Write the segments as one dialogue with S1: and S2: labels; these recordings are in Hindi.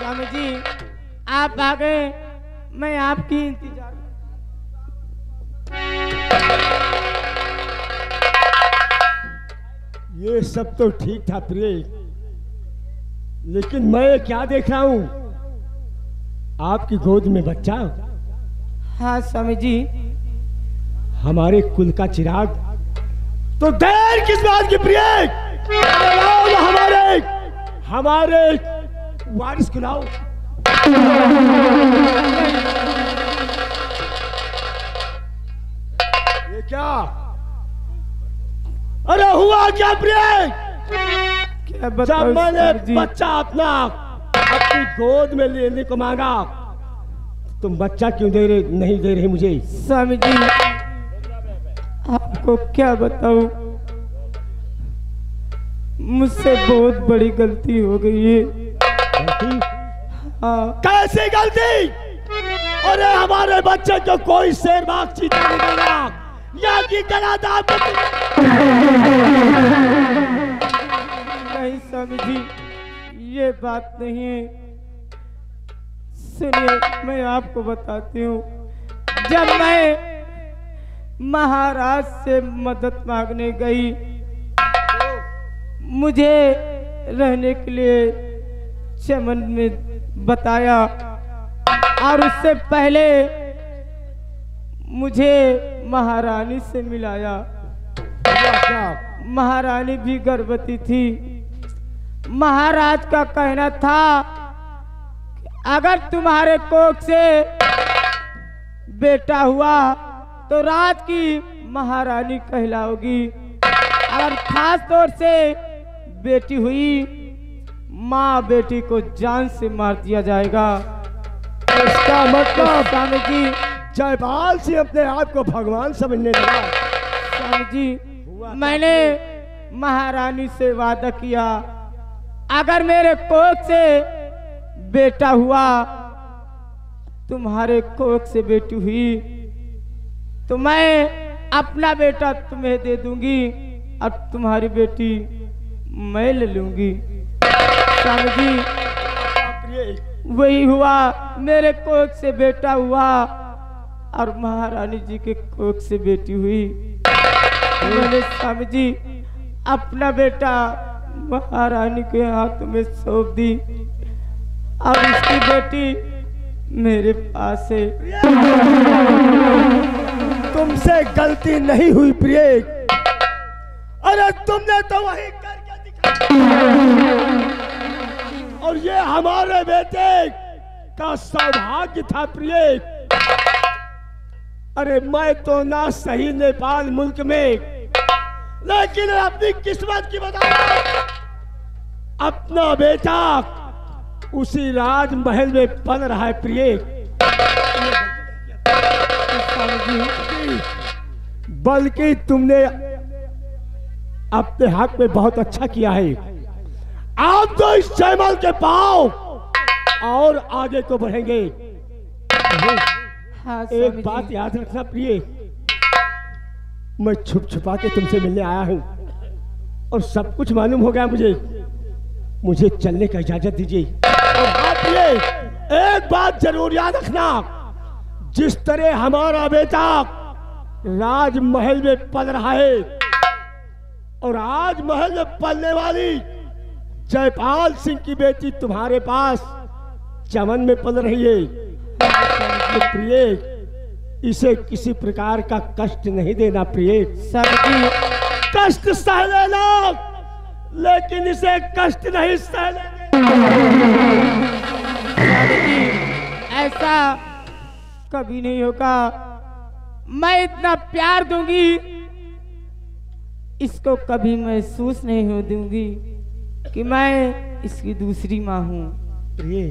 S1: स्वामी जी आप आ गए, मैं आपकी इंतजार।
S2: ये सब तो ठीक था प्रिय, लेकिन मैं क्या देख रहा हूं? आपकी गोद में बच्चा।
S1: हाँ स्वामी जी।
S2: हमारे कुल का चिराग। तो देर किस बात की प्रिय? हमारे हमारे वारिस को लाओ। ये क्या? अरे हुआ क्या प्रिय? जब मैंने बच्चा अपना अपनी गोद में लेने को मांगा, तुम बच्चा क्यों नहीं दे रहे मुझे?
S1: स्वामी जी आपको क्या बताऊं, मुझसे बहुत बड़ी गलती हो गई है।
S2: गलती?
S1: हाँ।
S2: कैसी गलती? अरे हमारे बच्चे को कोई शेरबाग चीता नहीं देगा, या की गला दाब।
S1: नहीं स्वामी जी, ये बात नहीं है। सुनिए मैं आपको बताती हूँ, जब मैं महाराज से मदद मांगने गई, मुझे रहने के लिए चमन में बताया, और उससे पहले मुझे महारानी से मिलाया। महारानी भी गर्भवती थी। महाराज का कहना था अगर तुम्हारे कोख से बेटा हुआ तो राज की महारानी कहलाओगी, अगर खास तौर से बेटी हुई माँ बेटी को जान से मार दिया जाएगा।
S2: इसका मतलब स्वामी जी जयपाल सिंह अपने आप को भगवान समझने लगा।
S1: स्वामी जी मैंने महारानी से वादा किया, अगर मेरे कोख से बेटा हुआ, तुम्हारे कोख से बेटी हुई, तो मैं अपना बेटा तुम्हें दे दूंगी और तुम्हारी बेटी मैं ले लूंगी। स्वामी जी वही हुआ, मेरे कोख से बेटा हुआ और महारानी जी के कोख से बेटी हुई। मैंने स्वामी जी अपना बेटा महारानी के हाथों में सौंप दी और उसकी बेटी मेरे पास है।
S2: तुमसे गलती नहीं हुई प्रिय, अरे तुमने तो वही करके दिखाया, और ये हमारे बेटे का सौभाग्य था प्रिय। अरे मैं तो ना सही नेपाल मुल्क में, लेकिन अपनी किस्मत की बताया, अपना बेटा उसी राजमहल में पल रहा है प्रिय। बल्कि तुमने अपने हक में बहुत अच्छा किया है। आप तो इस जयमल के पांव और आगे को बढ़ेंगे।
S1: हाँ,
S2: एक बात याद रखना प्रिय, मैं छुप छुपा के तुमसे मिलने आया हूं और सब कुछ मालूम हो गया मुझे चलने का इजाजत दीजिए। और हाँ प्रिय, एक बात जरूर याद रखना, जिस तरह हमारा बेटा राजमहल में पल रहा है और राजमहल में पलने वाली जयपाल सिंह की बेटी तुम्हारे पास चमन में पल रही है, तो प्रिय इसे किसी प्रकार का कष्ट नहीं देना प्रिय।
S1: सबकी
S2: कष्ट सह लेना, लेकिन इसे कष्ट नहीं सह लेना।
S1: ऐसा कभी नहीं होगा। मैं इतना प्यार दूंगी, इसको कभी महसूस नहीं हो दूंगी कि मैं इसकी दूसरी माँ हूँ।
S2: प्रिय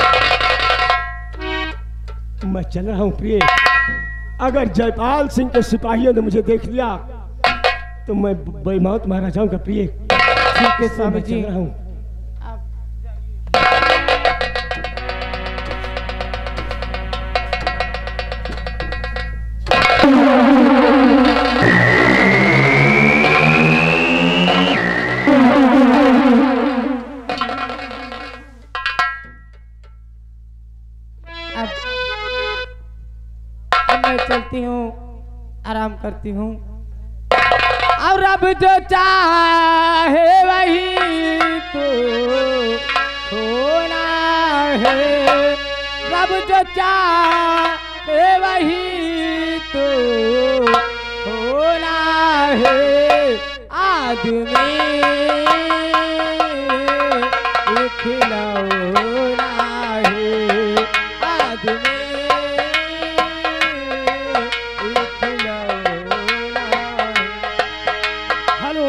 S2: मैं चल रहा हूँ प्रिय, अगर जयपाल सिंह के सिपाहियों ने मुझे देख लिया तो मैं बेमौत मारा जाऊंगा प्रिय।
S1: ठीक है स्वामी जी।
S2: चल रहा हूँ।
S1: चलती हूँ, आराम करती हूँ। और अब जो चाहे वही तो होना है, रब जो चाहे वही तो होना है। आदमी खिलौना है, आदमी खिलौना है।
S2: हेलो,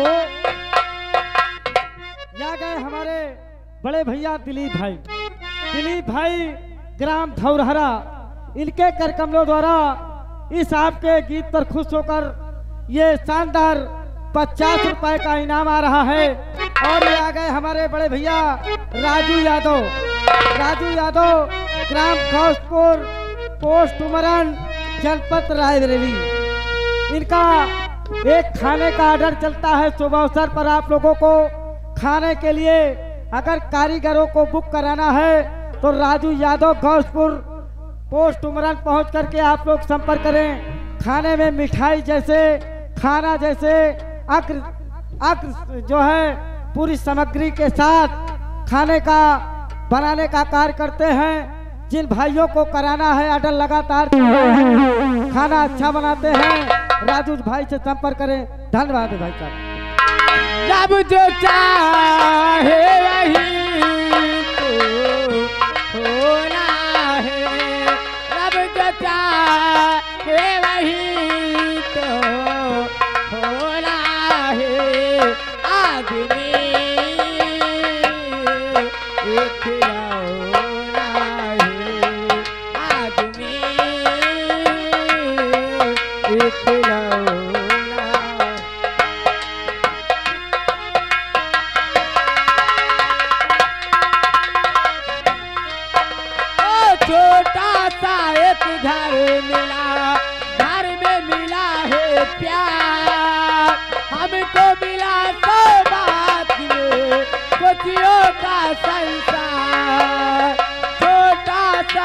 S2: यहाँ गए हमारे बड़े भैया दिलीप भाई। दिलीप भाई ग्राम धौरहरा, इनके करकमलों द्वारा इस आपके गीत पर खुश होकर ये शानदार 50 रुपए का इनाम आ रहा है। और ये आ गए हमारे बड़े भैया राजू यादव। राजू यादव ग्राम घोषपुर, पोस्ट उमरन, जनपद रायबरेली। इनका एक खाने का ऑर्डर चलता है शुभ अवसर पर। आप लोगों को खाने के लिए अगर कारीगरों को बुक कराना है तो राजू यादव घोषपुर, पोस्ट उमरन पहुंच करके आप लोग संपर्क करें। खाने में मिठाई जैसे, खाना जैसे, अक्र जो है पूरी सामग्री के साथ खाने का बनाने का कार्य करते हैं। जिन भाइयों को कराना है ऑर्डर लगातार खाना अच्छा बनाते हैं, राजू भाई से संपर्क करें। धन्यवाद भाई साहब।
S1: जब जो चाहे वही तो होना है, जब जो चाहे वही तो होना है। आदमी खिलौना है, आदमी खिलौना। छोटा सा एक घर मिला, घर में मिला है प्यार, हमको मिला सौगात में खुशियों का संसार। छोटा सा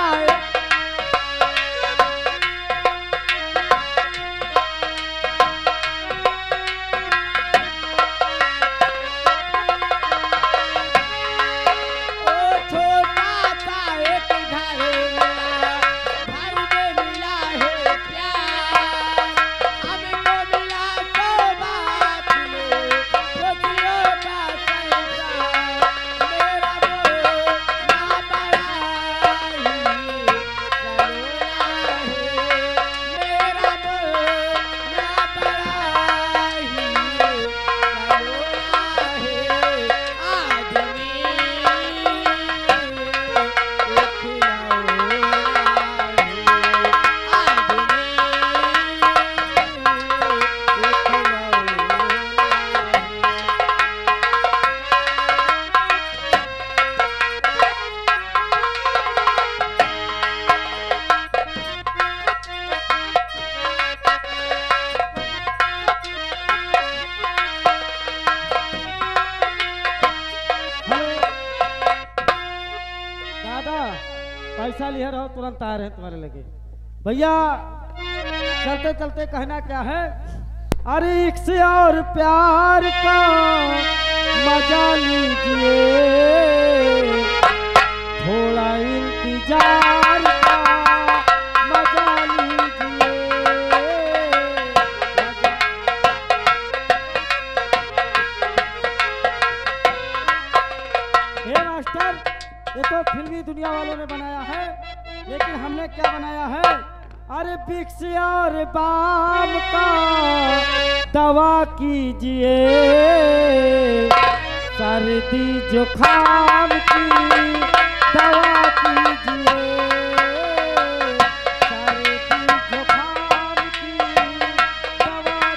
S2: पैसा लिया रहो, तुरंत आ रहे हैं तुम्हारे लगे। भैया चलते चलते कहना क्या है, अरे इश्क और प्यार का मजा लीजिए, थोड़ा इंतजार का मजा लीजिए। हे मास्टर, ये तो फिल्मी दुनिया वालों ने बनाया है, लेकिन हमने क्या बनाया है, अरे विक्स और बाम का दवा कीजिए, सर्दी जुखाम की दवा कीजिए, सर्दी जुखाम की दवा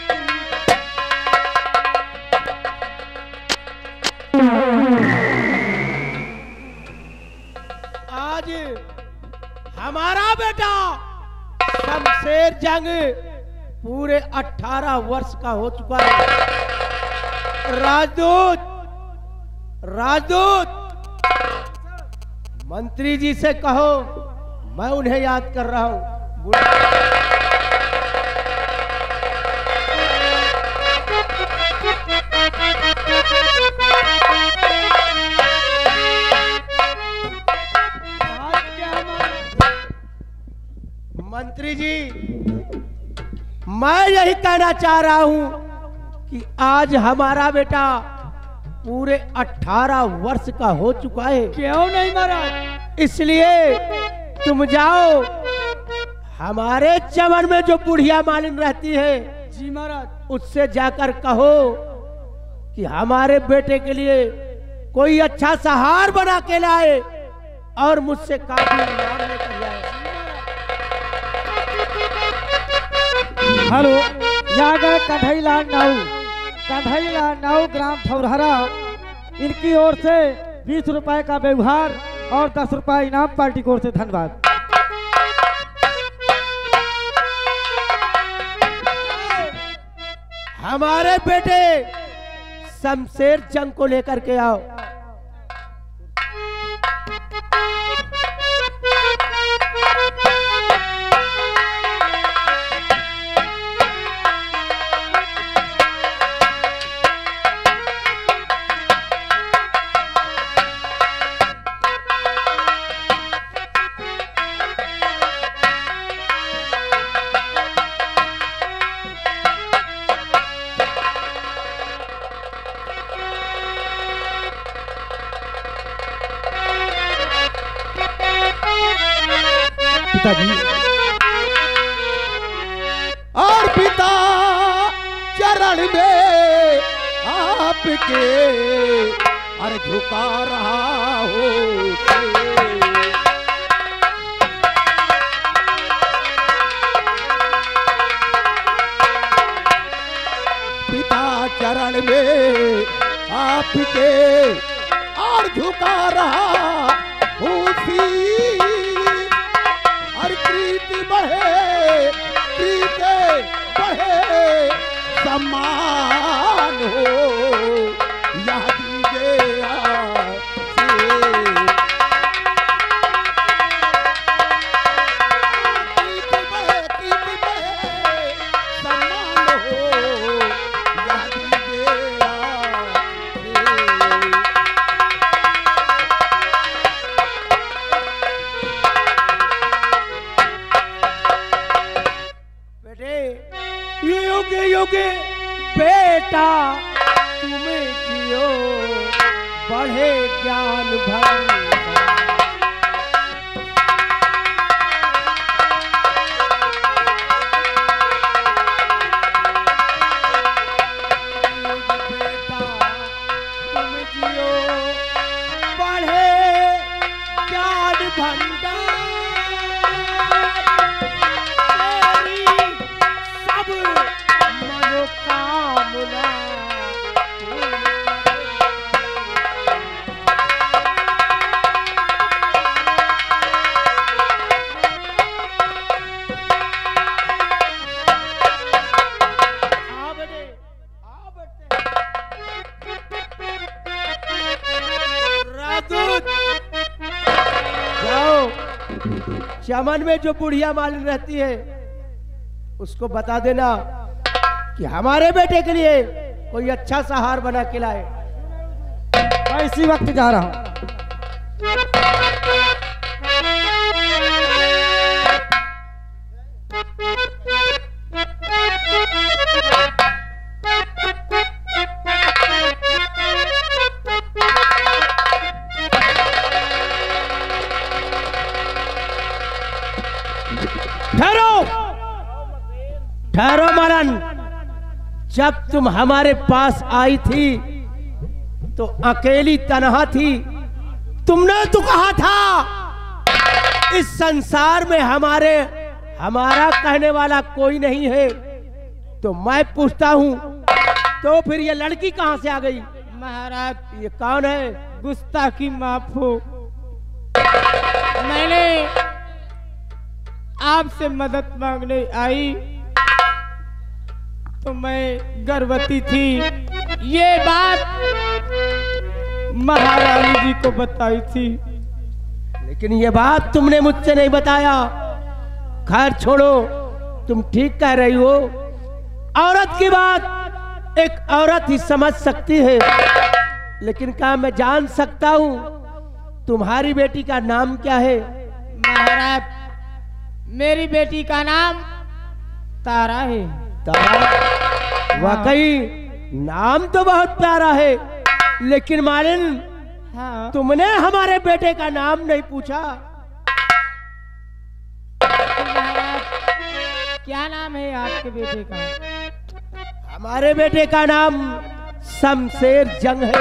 S3: आज हमारा बेटा शमशेर जंग पूरे 18 वर्ष का हो चुका है। राजदूत राजदूत मंत्री जी से कहो मैं उन्हें याद कर रहा हूं। मंत्री जी, मैं यही कहना चाह रहा हूं कि आज हमारा बेटा पूरे 18 वर्ष का हो चुका है।
S1: क्यों नहीं महाराज?
S3: इसलिए तुम जाओ, हमारे चमन में जो बुढ़िया मालिन रहती है
S1: जी महाराज,
S3: उससे जाकर कहो कि हमारे बेटे के लिए कोई अच्छा सा हार बना के लाए और मुझसे काफी इनाम लेकर जाए।
S1: हेलो, यहाँ गए कन्हैयालाल नाऊ ग्राम ठौरहरा, इनकी ओर से 20 रुपए का व्यवहार और 10 रुपए इनाम पार्टी की ओर से। धन्यवाद।
S3: हमारे बेटे शमशेर जंग को लेकर के आओ।
S2: पिताजी,
S3: और पिता चरण में आपके अर झुका रहा हो। पिता चरण में आपके और झुका रहा खुशी, और प्रीति बढ़े, प्रीति बढ़े, सम्मान हो, यह दीजिए आशीष। प्रीति बढ़े, सम्मान हो, यह दीजिए आशीष। युगे युगे बेटा तुम्हें जियो, बढ़े ज्ञान भंडार। बेटा तुम जियो, बढ़े ज्ञान भंडार। मनोकामना जाओ, चमन में जो बुढ़िया मालिन रहती है उसको बता देना कि हमारे बेटे के लिए कोई अच्छा सा हार बना के लाए।
S1: मैं इसी वक्त जा रहा हूँ।
S3: ठहरो, ठहरो मालन। जब तुम हमारे पास आई थी तो अकेली तनहा थी। तुमने तो कहा था इस संसार में हमारा कहने वाला कोई नहीं है। तो मैं पूछता हूँ, तो फिर ये लड़की कहाँ से आ गई?
S1: महाराज,
S3: ये कौन है?
S1: गुस्ताखी माफ हो, मैंने आपसे मदद मांगने आई तो मैं गर्भवती थी। ये बात महारानी जी को बताई थी,
S3: लेकिन ये बात तुमने मुझसे नहीं बताया। खैर छोड़ो, तुम ठीक कह रही हो। औरत की बात एक औरत ही समझ सकती है। लेकिन क्या मैं जान सकता हूँ तुम्हारी बेटी का नाम क्या है?
S1: महाराज, मेरी बेटी का नाम तारा है।
S3: तारा? वाकई नाम तो बहुत प्यारा है, लेकिन मालिन
S1: हाँ।
S3: तुमने हमारे बेटे का नाम नहीं पूछा।
S1: महाराज, क्या नाम है आपके बेटे का?
S3: हमारे बेटे का नाम शमशेर जंग है।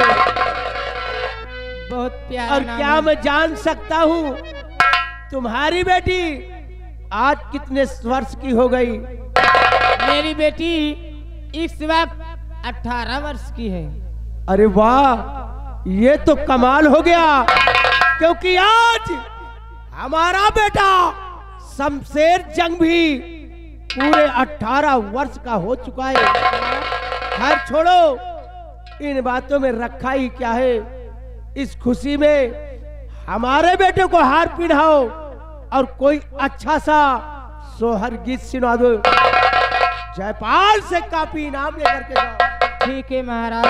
S1: बहुत प्यारा
S3: और
S1: नाम
S3: क्या
S1: है।
S3: मैं जान सकता हूँ तुम्हारी बेटी आज कितने वर्ष की हो गई?
S1: मेरी बेटी इस वक्त 18 वर्ष की है।
S3: अरे वाह, ये तो कमाल हो गया, क्योंकि आज हमारा बेटा शमशेर जंग भी पूरे 18 वर्ष का हो चुका है। खैर छोड़ो, इन बातों में रखा ही क्या है। इस खुशी में हमारे बेटे को हार पहनाओ और कोई अच्छा सा सोहर गीत सुना दो। जयपाल से काफी इनाम लेकर के जाओ।
S1: ठीक है महाराज।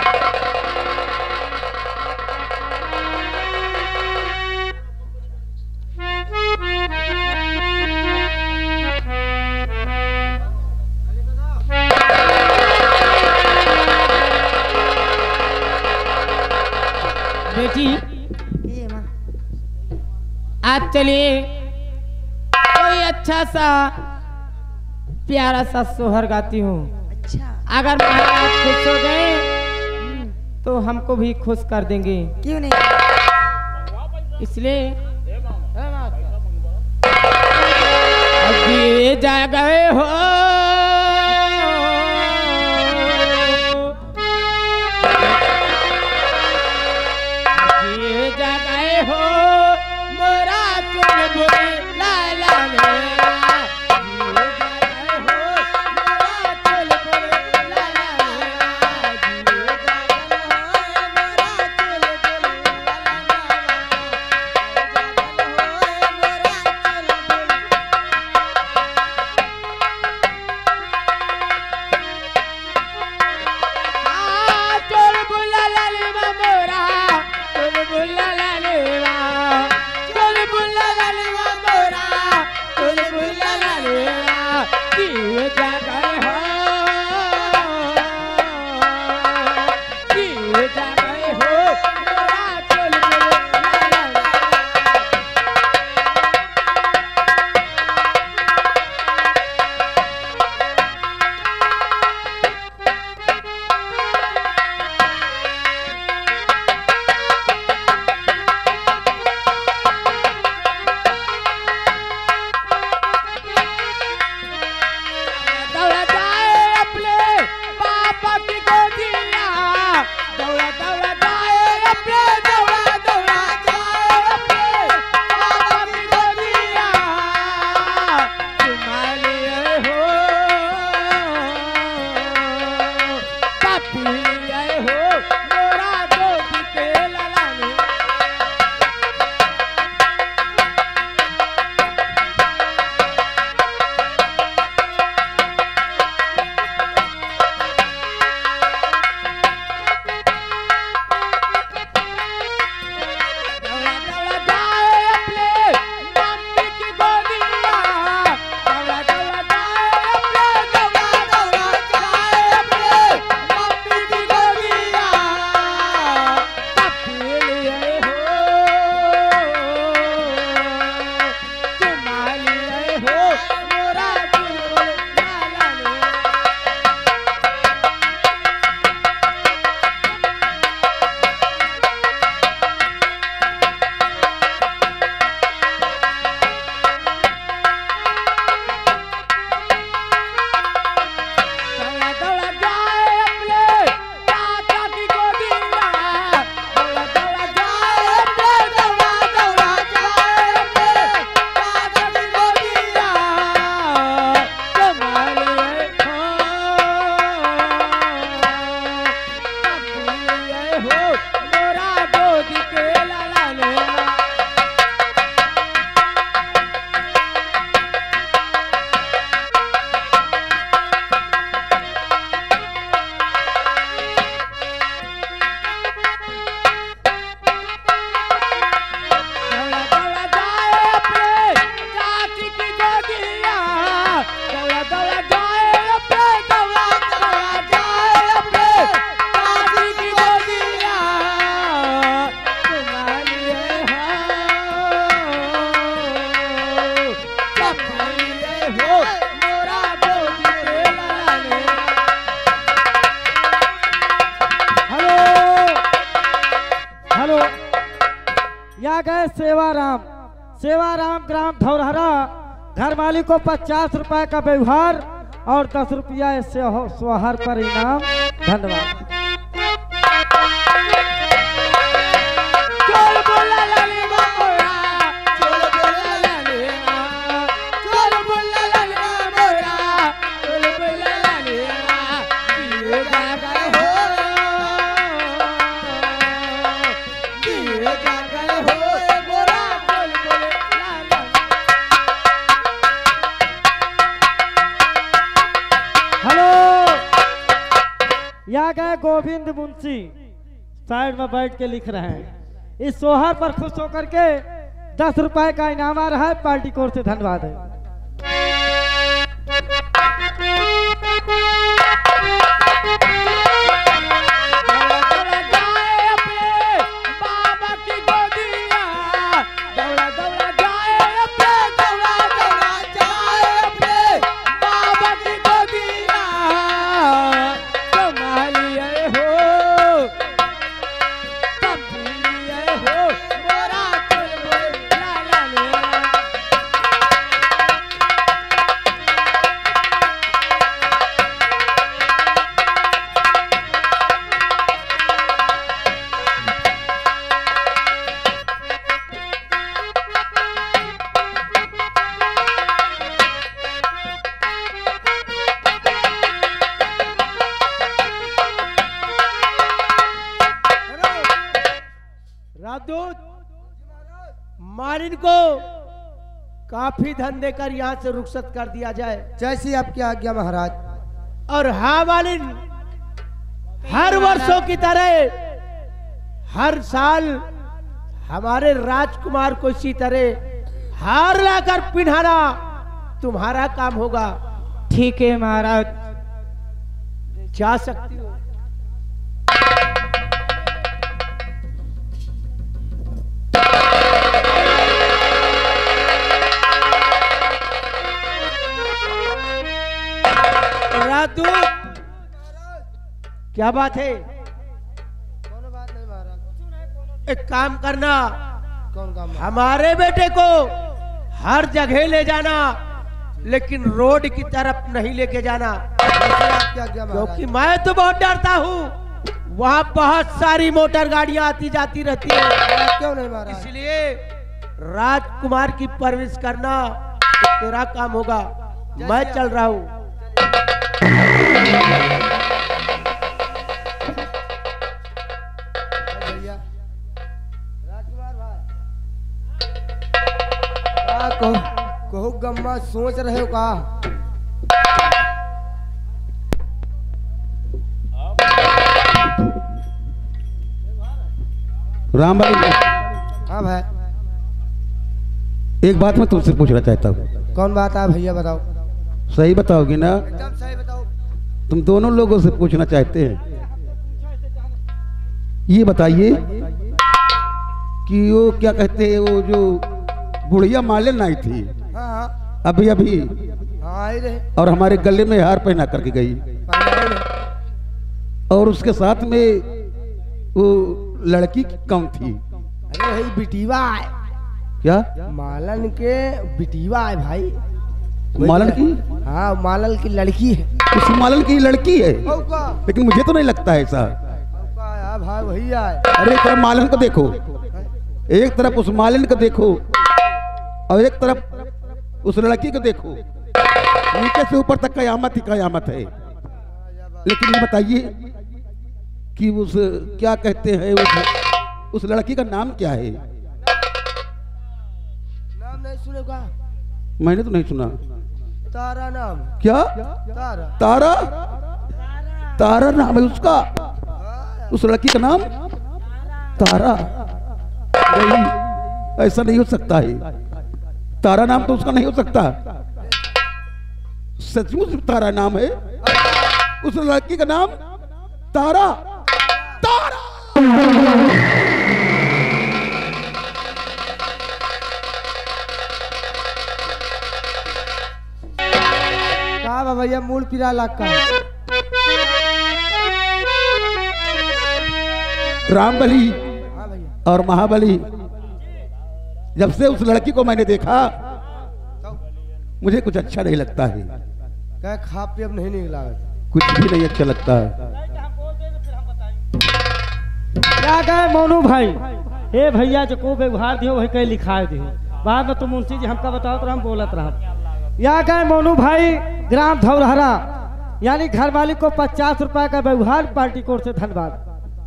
S1: बेटी
S4: ये माँ।
S1: आज चलिए कोई अच्छा सा प्यारा सा सोहर गाती हूँ।
S4: अच्छा,
S1: अगर महाराज खुश हो गए तो हमको भी खुश कर देंगे,
S4: क्यों नहीं?
S1: इसलिए अभी जा गए हो अभी जा गए हो मोरा चुलबुल ला ला ला। गए सेवाराम, सेवाराम ग्राम धौरहरा। घर मालिक को 50 रुपए का व्यवहार और 10 रुपया इससे सोहर पर इनाम। धन्यवाद। यहाँ गए गोविंद मुंशी, साइड में बैठ के लिख रहे हैं। इस सोहर पर खुश होकर के 10 रुपए का इनाम आ रहा है। पार्टी कोर से धन्यवाद है।
S3: मालिन को काफी धन देकर यहाँ से रुखसत कर दिया जाए।
S2: जैसी आपकी आज्ञा महाराज।
S3: और हाँ मालिन, हर वर्षों की तरह हर साल हमारे राजकुमार को इसी तरह हार लाकर पिन्हाना तुम्हारा काम होगा।
S1: ठीक है महाराज,
S3: जा सकती हो। क्या बात है?
S2: कौन बात नहीं महाराज।
S3: एक काम करना,
S2: कौन काम?
S3: हमारे बेटे को हर जगह ले जाना, लेकिन रोड की तरफ नहीं लेके जाना। क्योंकि मैं तो बहुत डरता हूँ, वहाँ बहुत सारी मोटर गाड़ियाँ आती जाती रहती है।
S2: क्यों नहीं महाराज?
S3: इसलिए राजकुमार की परवरिश करना तो तेरा काम होगा। मैं चल रहा हूँ।
S2: कहो गम्मा सोच रहे हो का?
S5: राम भाई।
S2: हाँ भाई,
S5: एक बात मैं तुमसे पूछना चाहता हूँ।
S2: कौन बात है भैया? बताओ।
S5: सही बताओगी ना?
S2: एकदम सही बताओ।
S5: तुम दोनों लोगों से पूछना चाहते हैं। ये बताइए कि वो क्या कहते हैं, वो जो बुढ़िया मालिन आई थी
S2: हाँ
S5: अभी अभी,
S2: हाँ आई रहे,
S5: और हमारे गले में हार पहना करके गई, और उसके साथ में वो लड़की कौन थी?
S2: अरे भाई बिटीवा है।
S5: क्या?
S2: मालन के बिटीवा है भाई।
S5: मालन की?
S2: हाँ, मालन की लड़की है।
S5: उस मालन की लड़की है, लेकिन मुझे तो नहीं लगता है ऐसा।
S2: भाई वही है।
S5: अरे एक तरफ मालन को देखो, एक तरफ उस मालिन को देखो, और एक तरफ उस लड़की को देखो। नीचे से ऊपर तक कयामत ही कयामत है। लेकिन ये बताइए कि उस क्या कहते हैं, उस लड़की का नाम क्या है?
S2: नाम नहीं सुने का?
S5: मैंने तो नहीं सुना।
S2: तारा नाम। क्या? तारा।
S5: तारा? तारा नाम है उसका? उस लड़की का नाम तारा? नहीं, ऐसा नहीं हो सकता है। तारा नाम तो उसका नहीं हो सकता। सचमुच तारा नाम है उस लड़की का नाम? तारा? तारा!
S2: कहा भैया मूल पिरा लाख का?
S5: रामबली
S2: हाँ भैया।
S5: और महाबली जब से उस लड़की को मैंने देखा मुझे कुछ अच्छा नहीं लगता है।
S3: क्या खा पी अब नहीं निकला?
S5: कुछ भी नहीं अच्छा लगता है।
S2: क्या कहे मोनू भाई, हे भैया जो को व्यवहार दियो वही कहीं लिखा दियो, बाद में तुम मुंशी जी हमका बताओ तो हम बोलत रहा। या कहे मोनू भाई ग्राम धौरहरा यानी घर मालिक को 50 रुपए का व्यवहार पार्टी कोर्ट से धन्यवाद।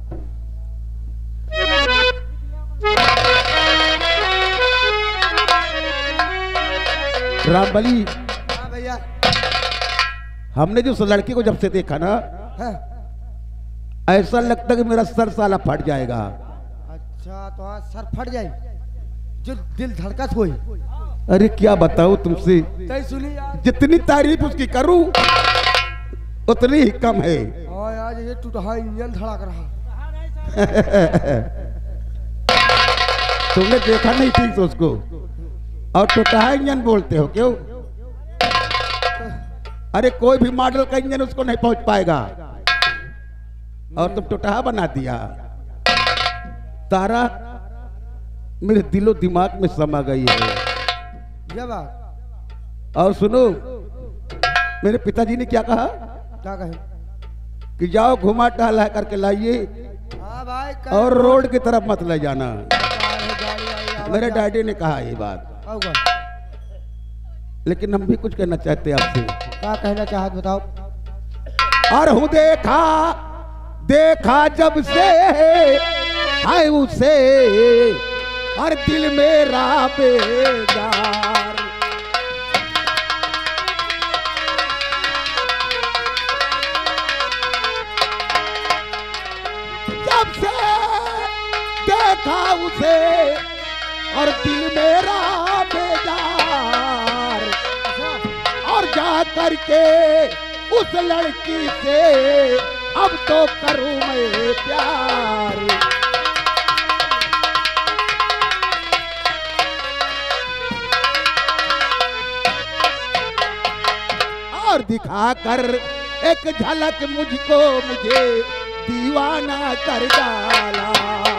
S5: रामबली
S3: हाँ भैया।
S5: हमने जो उस लड़की को जब से देखा ना
S3: हाँ।
S5: ऐसा लगता कि मेरा सर साला फट जाएगा।
S3: अच्छा तो हाँ सर फट जाए जो दिल धड़कत हुई।
S5: अरे क्या बताऊं तुमसे,
S3: तय सुनी यार।
S5: जितनी तारीफ उसकी करूं उतनी ही कम है।
S3: हाँ यार ये टूटा इंजन धड़क रहा।
S5: तुमने देखा नहीं ठीक से उसको और टूटा इंजन बोलते हो क्यों? अरे कोई भी मॉडल का इंजन उसको नहीं पहुंच पाएगा और तुम टूटा बना दिया। तारा मेरे दिलो दिमाग में समा गई है।
S3: ये बात।
S5: और सुनो, मेरे पिताजी ने क्या कहा
S3: क्या कहे?
S5: कि जाओ घुमा टहला करके लाइए
S3: हाँ भाई।
S5: और रोड की तरफ मत ले जाना। मेरे डैडी ने कहा ये बात, लेकिन हम भी कुछ कहना चाहते हैं आपसे।
S3: क्या कहना चाहत बताओ।
S5: और हूँ देखा देखा जब से है उसे और दिल मेरा बेजार। जब से देखा उसे और दिल मेरा बेजार, और जा करके उस लड़की से अब तो करूं मैं प्यार। और दिखाकर एक झलक मुझको मुझे दीवाना कर डाला।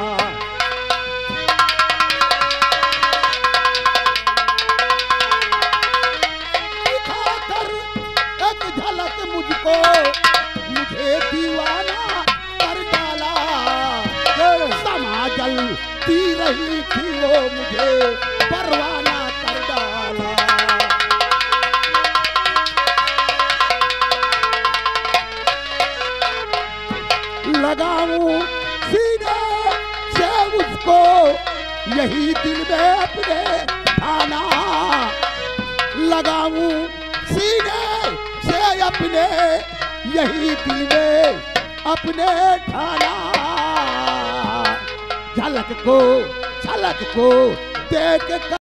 S5: दिखाकर एक झलक मुझको मुझे दीवाना कर डाला। समा जलती रही थी वो मुझे परवाना कर डाला। लगाऊं सीने से उसको यही दिल में अपने ठाना। लगाऊं सीने से अपने यही दिल में अपने ठाना। झलक को देख